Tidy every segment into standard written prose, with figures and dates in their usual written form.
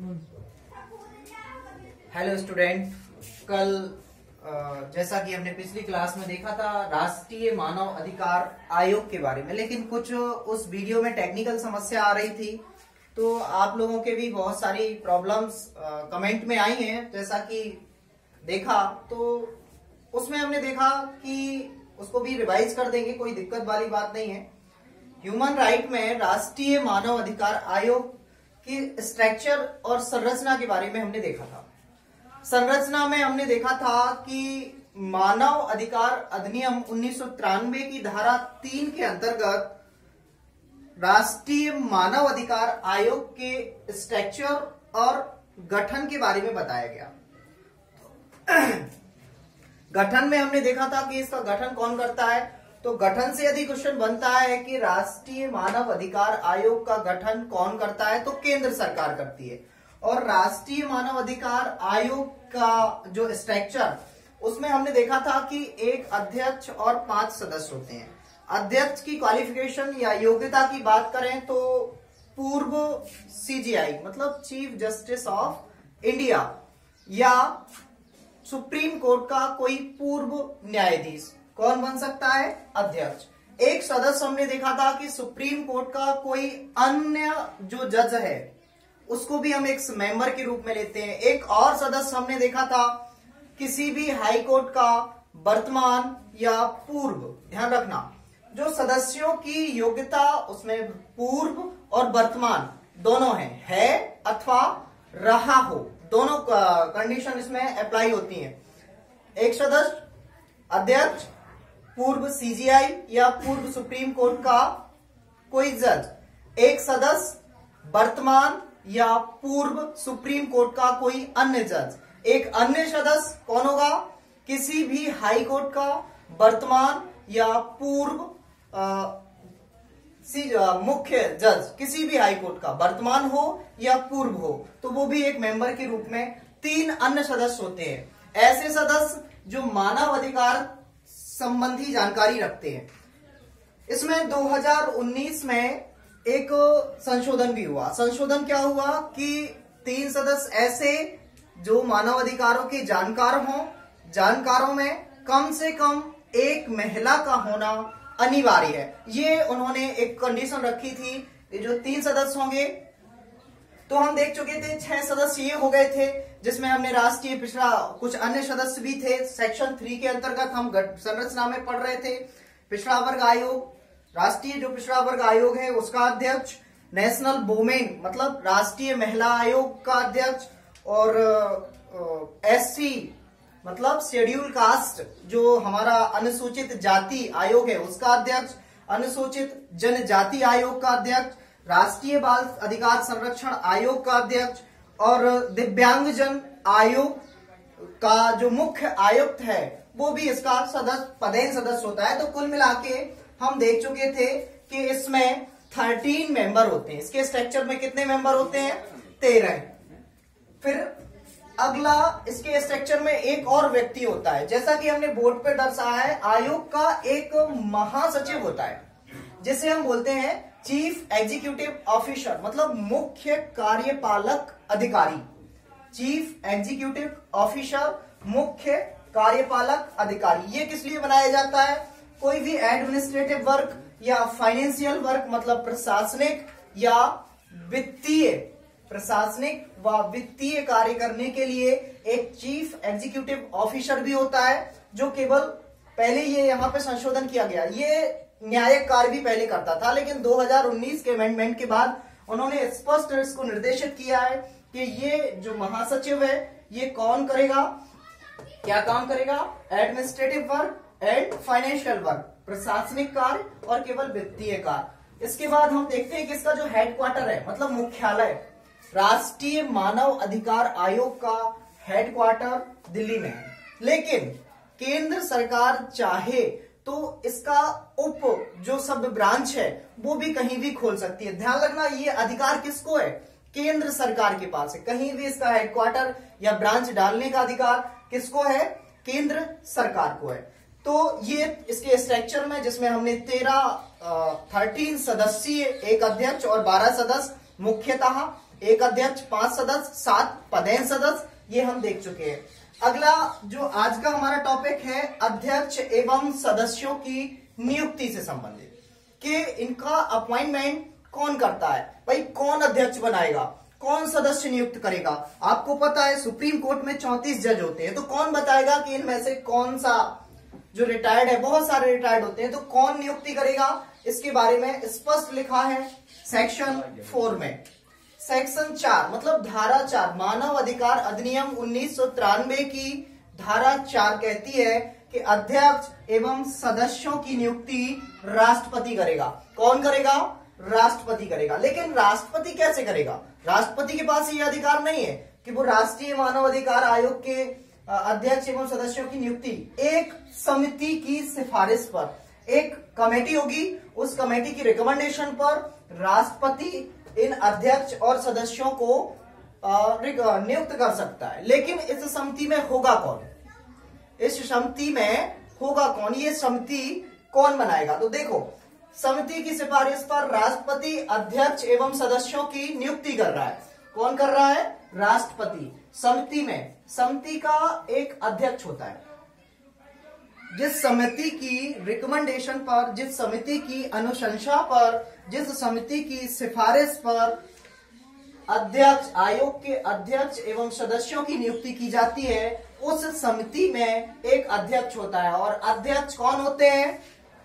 Hello student, कल जैसा कि हमने पिछली क्लास में देखा था राष्ट्रीय मानव अधिकार आयोग के बारे में, लेकिन कुछ उस वीडियो में टेक्निकल समस्या आ रही थी, तो आप लोगों के भी बहुत सारी प्रॉब्लम्स कमेंट में आई हैं। जैसा कि देखा तो उसमें हमने देखा कि उसको भी रिवाइज कर देंगे, कोई दिक्कत वाली बात नहीं है। ह्यूमन राइट में राष्ट्रीय मानव अधिकार आयोग की स्ट्रक्चर और संरचना के बारे में हमने देखा था। संरचना में हमने देखा था कि मानव अधिकार अधिनियम 1993 की धारा 3 के अंतर्गत राष्ट्रीय मानव अधिकार आयोग के स्ट्रक्चर और गठन के बारे में बताया गया। गठन में हमने देखा था कि इसका गठन कौन करता है, तो गठन से यदि क्वेश्चन बनता है कि राष्ट्रीय मानव अधिकार आयोग का गठन कौन करता है, तो केंद्र सरकार करती है। और राष्ट्रीय मानव अधिकार आयोग का जो स्ट्रक्चर, उसमें हमने देखा था कि एक अध्यक्ष और 5 सदस्य होते हैं। अध्यक्ष की क्वालिफिकेशन या योग्यता की बात करें तो पूर्व सीजीआई मतलब चीफ जस्टिस ऑफ इंडिया या सुप्रीम कोर्ट का कोई पूर्व न्यायाधीश कौन बन सकता है, अध्यक्ष। एक सदस्य हमने देखा था कि सुप्रीम कोर्ट का कोई अन्य जो जज है उसको भी हम एक मेंबर के रूप में लेते हैं। एक और सदस्य हमने देखा था किसी भी हाई कोर्ट का वर्तमान या पूर्व, ध्यान रखना जो सदस्यों की योग्यता उसमें पूर्व और वर्तमान दोनों है अथवा रहा हो, दोनों कंडीशन इसमें अप्लाई होती हैं। एक सदस्य अध्यक्ष, पूर्व सीजीआई या पूर्व सुप्रीम कोर्ट का कोई जज, एक सदस्य वर्तमान या पूर्व सुप्रीम कोर्ट का कोई अन्य जज, एक अन्य सदस्य कौन होगा, किसी भी हाई कोर्ट का वर्तमान या पूर्व मुख्य जज, किसी भी हाई कोर्ट का वर्तमान हो या पूर्व हो, तो वो भी एक मेंबर के रूप में 3 अन्य सदस्य होते हैं। ऐसे सदस्य जो मानव अधिकार संबंधी जानकारी रखते हैं। इसमें 2019 में एक संशोधन भी हुआ। संशोधन क्या हुआ कि 3 सदस्य ऐसे जो मानव अधिकारों के जानकार हों, जानकारों में कम से कम एक महिला का होना अनिवार्य है। ये उन्होंने एक कंडीशन रखी थी। ये जो 3 सदस्य होंगे, तो हम देख चुके थे 6 सदस्य ये हो गए थे, जिसमें हमने राष्ट्रीय पिछड़ा कुछ अन्य सदस्य भी थे। सेक्शन 3 के अंतर्गत हम संरचना में पढ़ रहे थे। पिछड़ा वर्ग आयोग, राष्ट्रीय जो पिछड़ा वर्ग आयोग है उसका अध्यक्ष, नेशनल वुमेन मतलब राष्ट्रीय महिला आयोग का अध्यक्ष, और एससी मतलब शेड्यूल कास्ट जो हमारा अनुसूचित जाति आयोग है उसका अध्यक्ष, अनुसूचित जनजाति आयोग का अध्यक्ष, राष्ट्रीय बाल अधिकार संरक्षण आयोग का अध्यक्ष और दिव्यांगजन आयोग का जो मुख्य आयुक्त है वो भी इसका पदेन सदस्य होता है। तो कुल मिला के हम देख चुके थे कि इसमें 13 मेंबर होते हैं। इसके स्ट्रक्चर में कितने मेंबर होते हैं, 13। फिर अगला इसके स्ट्रक्चर में एक और व्यक्ति होता है, जैसा कि हमने बोर्ड पे दर्शाया है। आयोग का एक महासचिव होता है जिसे हम बोलते हैं चीफ एग्जीक्यूटिव ऑफिसर मतलब मुख्य कार्यपालक अधिकारी। चीफ एग्जीक्यूटिव ऑफिसर, मुख्य कार्यपालक अधिकारी। ये किस लिए बनाया जाता है, कोई भी एडमिनिस्ट्रेटिव वर्क या फाइनेंशियल वर्क मतलब प्रशासनिक या वित्तीय, प्रशासनिक व वित्तीय कार्य करने के लिए एक चीफ एग्जीक्यूटिव ऑफिसर भी होता है, जो केवल पहले ये यहाँ पे संशोधन किया गया। ये न्यायिक कार्य भी पहले करता था, लेकिन 2019 के अमेंडमेंट के बाद उन्होंने स्पष्ट इसको निर्देशित किया है कि ये जो महासचिव है ये कौन करेगा, क्या काम करेगा, administrative work and financial work, प्रशासनिक कार्य और केवल वित्तीय कार्य। इसके बाद हम देखते हैं कि इसका जो हेडक्वार्टर है मतलब मुख्यालय, राष्ट्रीय मानव अधिकार आयोग का हेडक्वार्टर दिल्ली में है, लेकिन केंद्र सरकार चाहे तो इसका उप जो सब ब्रांच है वो भी कहीं भी खोल सकती है। ध्यान रखना ये अधिकार किसको है, केंद्र सरकार के पास है। कहीं भी इसका हेडक्वार्टर या ब्रांच डालने का अधिकार किसको है, केंद्र सरकार को है। तो ये इसके स्ट्रक्चर में जिसमें हमने 13 सदस्यीय एक अध्यक्ष और 12 सदस्य मुख्यतः एक अध्यक्ष, 5 सदस्य, 7 पदेन सदस्य, ये हम देख चुके हैं। अगला जो आज का हमारा टॉपिक है अध्यक्ष एवं सदस्यों की नियुक्ति से संबंधित, कि इनका अपॉइंटमेंट कौन करता है। भाई कौन अध्यक्ष बनाएगा, कौन सदस्य नियुक्त करेगा। आपको पता है सुप्रीम कोर्ट में 34 जज होते हैं, तो कौन बताएगा कि इनमें से कौन सा जो रिटायर्ड है, बहुत सारे रिटायर्ड होते हैं, तो कौन नियुक्ति करेगा, इसके बारे में स्पष्ट लिखा है सेक्शन 4 में। सेक्शन 4 मतलब धारा 4 मानव अधिकार अधिनियम 1993 की धारा 4 कहती है कि अध्यक्ष एवं सदस्यों की नियुक्ति राष्ट्रपति करेगा। कौन करेगा, राष्ट्रपति करेगा। लेकिन राष्ट्रपति कैसे करेगा, राष्ट्रपति के पास ये अधिकार नहीं है कि वो राष्ट्रीय मानव अधिकार आयोग के अध्यक्ष एवं सदस्यों की नियुक्ति एक समिति की सिफारिश पर, एक कमेटी होगी, उस कमेटी की रिकमेंडेशन पर राष्ट्रपति इन अध्यक्ष और सदस्यों को नियुक्त कर सकता है। लेकिन इस समिति में होगा कौन, इस समिति में होगा कौन, ये समिति कौन बनाएगा। तो देखो समिति की सिफारिश पर राष्ट्रपति अध्यक्ष एवं सदस्यों की नियुक्ति कर रहा है। कौन कर रहा है, राष्ट्रपति। समिति में समिति का एक अध्यक्ष होता है। जिस समिति की रिकमेंडेशन पर, जिस समिति की अनुशंसा पर, जिस समिति की सिफारिश पर अध्यक्ष, आयोग के अध्यक्ष एवं सदस्यों की नियुक्ति की जाती है, उस समिति में एक अध्यक्ष होता है। और अध्यक्ष कौन होते हैं,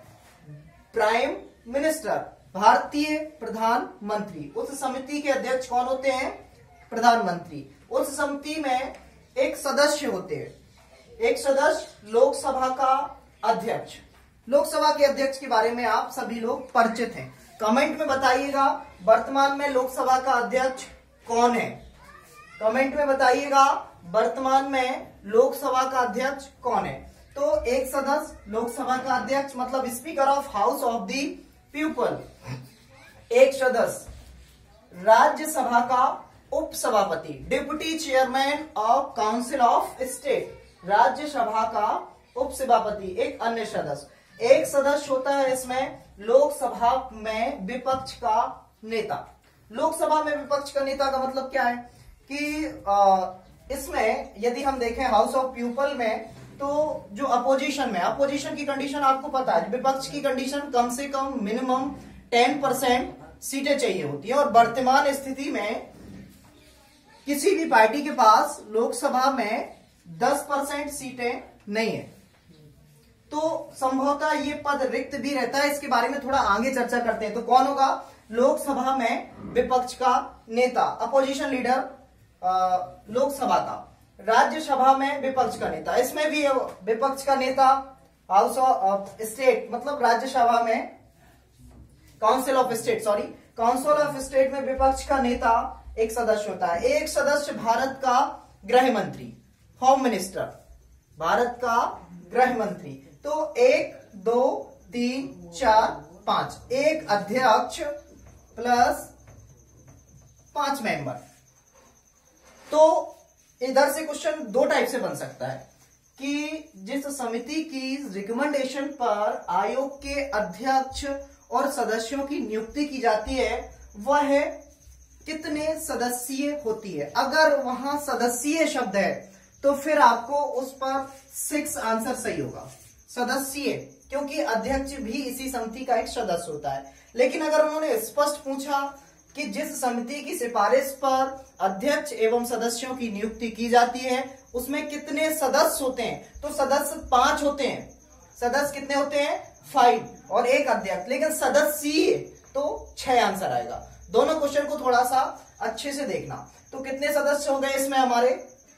प्राइम मिनिस्टर, भारतीय प्रधानमंत्री। उस समिति के अध्यक्ष कौन होते हैं, प्रधानमंत्री। उस समिति में एक सदस्य होते हैं, एक सदस्य लोकसभा का अध्यक्ष। लोकसभा के अध्यक्ष के बारे में आप सभी लोग परिचित हैं। कमेंट में बताइएगा वर्तमान में लोकसभा का अध्यक्ष कौन है, कमेंट में बताइएगा वर्तमान में लोकसभा का अध्यक्ष कौन है। तो एक सदस्य लोकसभा का अध्यक्ष मतलब speaker of house of the people. एक सदस्य राज्यसभा का उपसभापति, deputy chairman of council of state, Rajya Sabha का उपसभापति एक अन्य सदस्य। एक सदस्य होता है इसमें लोकसभा में विपक्ष का नेता। लोकसभा में विपक्ष का नेता का मतलब क्या है कि इसमें यदि हम देखें हाउस ऑफ पीपल में, तो जो अपोजिशन में, अपोजिशन की कंडीशन आपको पता है, विपक्ष की कंडीशन कम से कम मिनिमम 10% सीटें चाहिए होती है। और वर्तमान स्थिति में किसी भी पार्टी के पास लोकसभा में 10% सीटें नहीं है, तो संभवतः ये पद रिक्त भी रहता है। इसके बारे में थोड़ा आगे चर्चा करते हैं। तो कौन होगा, लोकसभा में विपक्ष का नेता, अपोजिशन लीडर लोकसभा का, राज्यसभा में विपक्ष का नेता, इसमें भी विपक्ष का नेता, हाउस ऑफ स्टेट मतलब राज्यसभा में, council of state sorry council of state में विपक्ष का नेता एक सदस्य होता है। एक सदस्य भारत का गृह मंत्री, होम मिनिस्टर, भारत का गृह मंत्री। तो 1 2 3 4 5, एक अध्यक्ष प्लस 5 मेंबर। तो इधर से क्वेश्चन दो टाइप से बन सकता है कि जिस समिति की रिकमेंडेशन पर आयोग के अध्यक्ष और सदस्यों की नियुक्ति की जाती है वह कितने सदस्यीय होती है। अगर वहां सदस्यीय शब्द है तो फिर आपको उस पर 6 आंसर सही होगा, सदस्यीय, क्योंकि अध्यक्ष भी इसी समिति का एक सदस्य होता है। लेकिन अगर उन्होंने स्पष्ट पूछा कि जिस समिति की सिफारिश पर अध्यक्ष एवं सदस्यों की नियुक्ति की जाती है उसमें कितने सदस्य होते हैं, तो सदस्य 5 होते हैं। सदस्य कितने होते हैं, 5 और एक अध्यक्ष। लेकिन सदस्यीय तो 6 आंसर आएगा। दोनों क्वेश्चन को थोड़ा सा अच्छे से देखना। तो कितने सदस्य हो गए इसमें हमारे,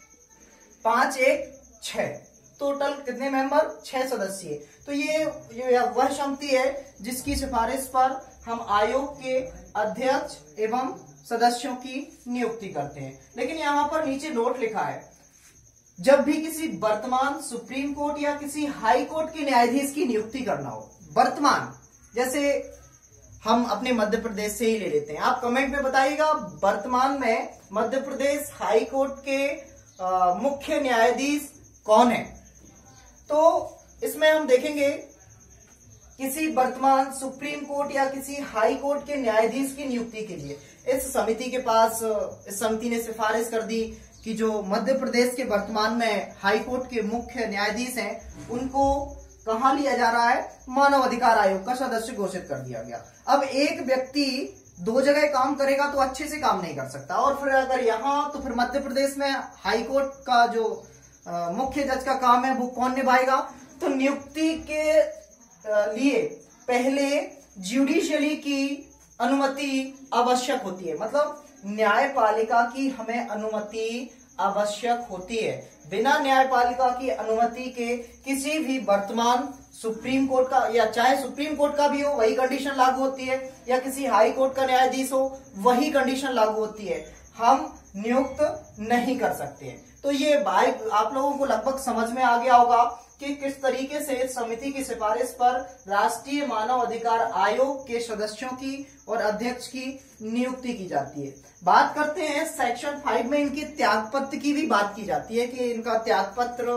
5 1 6, टोटल कितने मेंबर, 6 सदस्य। तो ये वह समिति है जिसकी सिफारिश पर हम आयोग के अध्यक्ष एवं सदस्यों की नियुक्ति करते हैं। लेकिन यहां पर नीचे नोट लिखा है, जब भी किसी वर्तमान सुप्रीम कोर्ट या किसी हाई कोर्ट के न्यायाधीश की नियुक्ति करना हो, वर्तमान, जैसे हम अपने मध्य प्रदेश से ही ले लेते हैं, आप कमेंट में बताइएगा वर्तमान में मध्य प्रदेश हाई कोर्ट के मुख्य न्यायाधीश कौन है। तो इसमें हम देखेंगे किसी वर्तमान सुप्रीम कोर्ट या किसी हाई कोर्ट के न्यायाधीश की नियुक्ति के लिए इस समिति के पास, इस समिति ने सिफारिश कर दी कि जो मध्य प्रदेश के वर्तमान में हाई कोर्ट के मुख्य न्यायाधीश हैं, उनको कहां लिया जा रहा है, मानव अधिकार आयोग का सदस्य घोषित कर दिया गया। अब एक व्यक्ति दो जगह काम करेगा तो अच्छे से काम नहीं कर सकता, और फिर अगर यहाँ तो फिर मध्य प्रदेश में हाई कोर्ट का जो मुख्य जज का काम है वो कौन निभाएगा, तो नियुक्ति के लिए पहले ज्यूडिशियली की अनुमति आवश्यक होती है, मतलब न्यायपालिका की हमें अनुमति आवश्यक होती है। बिना न्यायपालिका की अनुमति के किसी भी वर्तमान सुप्रीम कोर्ट का, या चाहे सुप्रीम कोर्ट का भी हो वही कंडीशन लागू होती है, या किसी हाई कोर्ट का न्यायाधीश हो वही कंडीशन लागू होती है, हम नियुक्त नहीं कर सकते। तो ये बात आप लोगों को लगभग समझ में आ गया होगा कि किस तरीके से समिति की सिफारिश पर राष्ट्रीय मानव अधिकार आयोग के सदस्यों की और अध्यक्ष की नियुक्ति की जाती है। बात करते हैं सेक्शन 5 में इनके त्यागपत्र की भी बात की जाती है कि इनका त्यागपत्र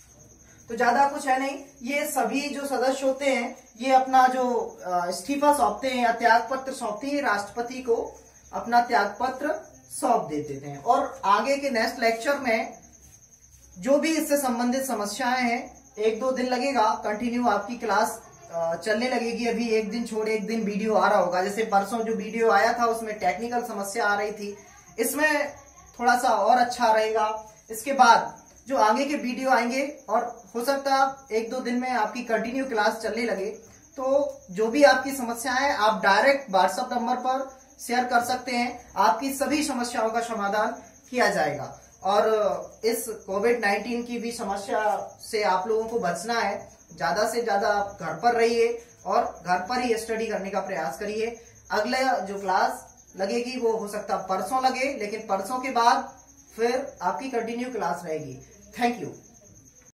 तो ज्यादा कुछ है नहीं, ये सभी जो सदस्य होते हैं ये अपना जो इस्तीफा सौंपते हैं या त्यागपत्र सौंपते हैं, राष्ट्रपति को अपना त्यागपत्र सौंप देते हैं। और आगे के नेक्स्ट लेक्चर में जो भी इससे संबंधित समस्याएं हैं, 1-2 दिन लगेगा, कंटिन्यू आपकी क्लास चलने लगेगी। अभी एक दिन छोड़ एक दिन वीडियो आ रहा होगा, जैसे परसों जो वीडियो आया था उसमें टेक्निकल समस्या आ रही थी, इसमें थोड़ा सा और अच्छा रहेगा। इसके बाद जो आगे के वीडियो आएंगे और हो सकता है 1-2 दिन में आपकी कंटिन्यू क्लास चलने लगे, तो जो भी आपकी समस्याएं हैं आप डायरेक्ट व्हाट्सएप नंबर पर शेयर कर सकते हैं, आपकी सभी समस्याओं का समाधान किया जाएगा। और इस कोविड-19 की भी समस्या से आप लोगों को बचना है, ज्यादा से ज्यादा आप घर पर रहिए और घर पर ही स्टडी करने का प्रयास करिए। अगला जो क्लास लगेगी वो हो सकता है परसों लगे, लेकिन परसों के बाद फिर आपकी कंटिन्यू क्लास रहेगी। Thank you.